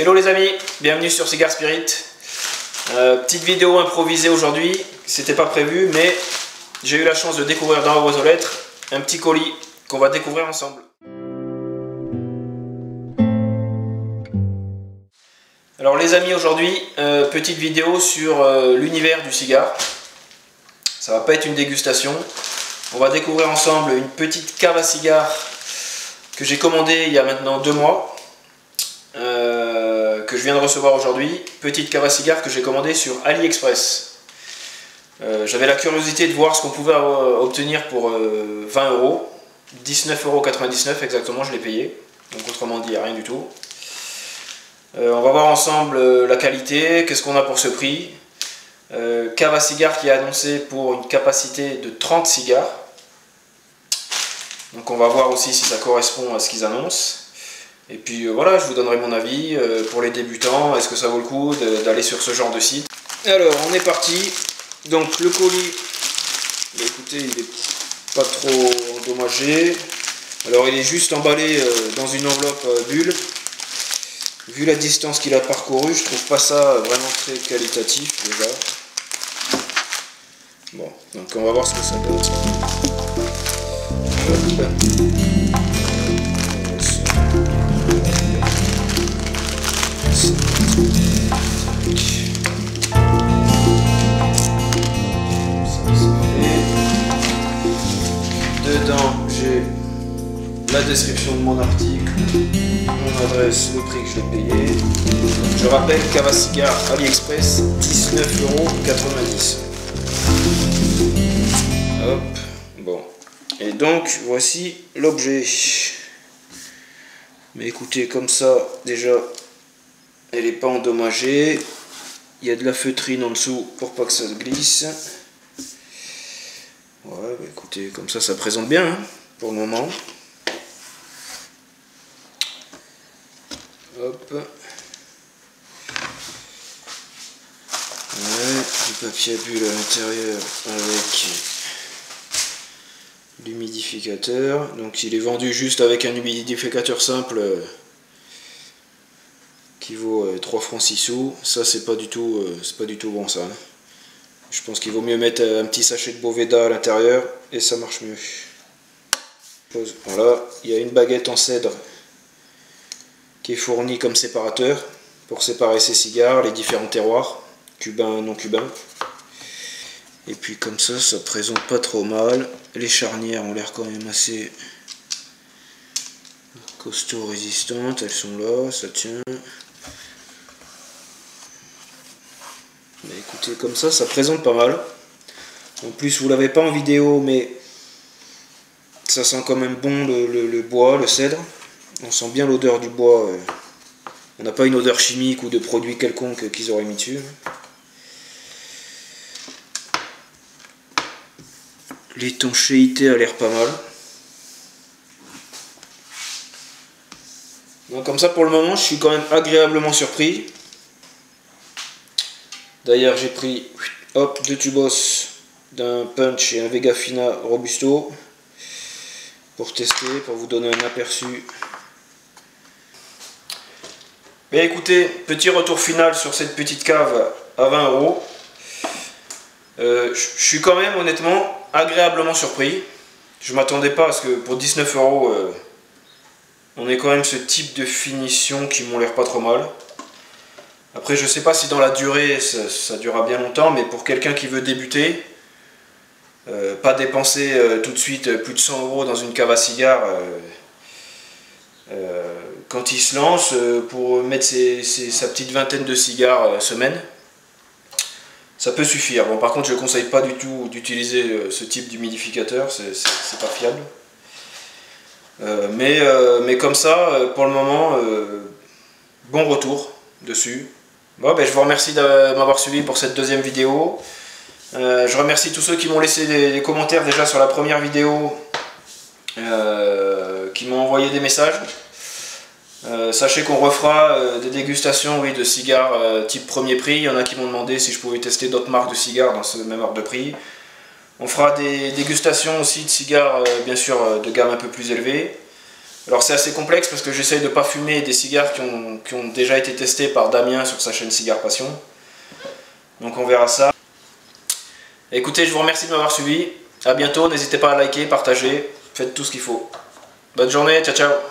Hello les amis, bienvenue sur Cigar Spirit. Petite vidéo improvisée aujourd'hui, c'était pas prévu, mais j'ai eu la chance de découvrir dans la boîte aux lettres un petit colis qu'on va découvrir ensemble. Alors les amis, aujourd'hui, petite vidéo sur l'univers du cigare. Ça va pas être une dégustation. On va découvrir ensemble une petite cave à cigare que j'ai commandée il y a maintenant 2 mois. Que je viens de recevoir aujourd'hui. Petite cave à cigare que j'ai commandée sur AliExpress. J'avais la curiosité de voir ce qu'on pouvait obtenir pour 20 €. 19,99 € exactement, je l'ai payé. Donc autrement dit, rien du tout. On va voir ensemble la qualité, qu'est-ce qu'on a pour ce prix. Cave à cigare qui est annoncée pour une capacité de 30 cigares. Donc on va voir aussi si ça correspond à ce qu'ils annoncent. Et puis voilà, je vous donnerai mon avis pour les débutants. Est-ce que ça vaut le coup d'aller sur ce genre de site? Alors on est parti. Donc le colis, bah, écoutez, il n'est pas trop endommagé. Alors il est juste emballé dans une enveloppe bulle. Vu la distance qu'il a parcouru, je trouve pas ça vraiment très qualitatif déjà. Bon, donc on va voir ce que ça donne. Dedans, j'ai la description de mon article, mon adresse, le prix que je l'ai payé. Je rappelle, cave à cigare AliExpress, 19,90 €. Hop, bon. Et donc, voici l'objet. Mais écoutez, comme ça, déjà, elle n'est pas endommagée. Il y a de la feutrine en dessous pour pas que ça se glisse. Ouais, bah écoutez, comme ça présente bien hein, pour le moment. Hop. Ouais, du papier à bulle à l'intérieur avec l'humidificateur. Donc il est vendu juste avec un humidificateur simple qui vaut 3 francs 6 sous. Ça c'est pas du tout bon ça. Hein. Je pense qu'il vaut mieux mettre un petit sachet de Boveda à l'intérieur et ça marche mieux. Voilà, il y a une baguette en cèdre qui est fournie comme séparateur pour séparer ces cigares, les différents terroirs, cubains, non cubains. Et puis comme ça présente pas trop mal. Les charnières ont l'air quand même assez costaud, résistantes, elles sont là, ça tient. Mais écoutez, comme ça présente pas mal. En plus, vous l'avez pas en vidéo, mais ça sent quand même bon le bois, le cèdre. On sent bien l'odeur du bois. On n'a pas une odeur chimique ou de produit quelconque qu'ils auraient mis dessus. L'étanchéité a l'air pas mal. Donc comme ça, pour le moment, je suis quand même agréablement surpris. D'ailleurs, j'ai pris hop, 2 tubos d'un Punch et un Vega Fina Robusto pour tester, pour vous donner un aperçu. Mais écoutez, petit retour final sur cette petite cave à 20 €. Je suis quand même honnêtement agréablement surpris. Je m'attendais pas à ce que pour 19 €, on ait quand même ce type de finition qui m'ont l'air pas trop mal. Après, je sais pas si dans la durée ça durera bien longtemps, mais pour quelqu'un qui veut débuter, pas dépenser tout de suite plus de 100 € dans une cave à cigare, quand il se lance pour mettre sa petite vingtaine de cigares semaine, ça peut suffire. Bon, par contre, je ne conseille pas du tout d'utiliser ce type d'humidificateur, c'est pas fiable. Mais comme ça, pour le moment, bon retour dessus. Bon, ben, je vous remercie de m'avoir suivi pour cette deuxième vidéo. Je remercie tous ceux qui m'ont laissé des commentaires déjà sur la première vidéo, qui m'ont envoyé des messages. Sachez qu'on refera des dégustations oui, de cigares type premier prix. Il y en a qui m'ont demandé si je pouvais tester d'autres marques de cigares dans ce même ordre de prix. On fera des dégustations aussi de cigares, bien sûr, de gamme un peu plus élevée. Alors c'est assez complexe parce que j'essaye de pas fumer des cigares qui ont déjà été testés par Damien sur sa chaîne Cigare Passion. Donc on verra ça. Écoutez, je vous remercie de m'avoir suivi. A bientôt, n'hésitez pas à liker, partager, faites tout ce qu'il faut. Bonne journée, ciao ciao.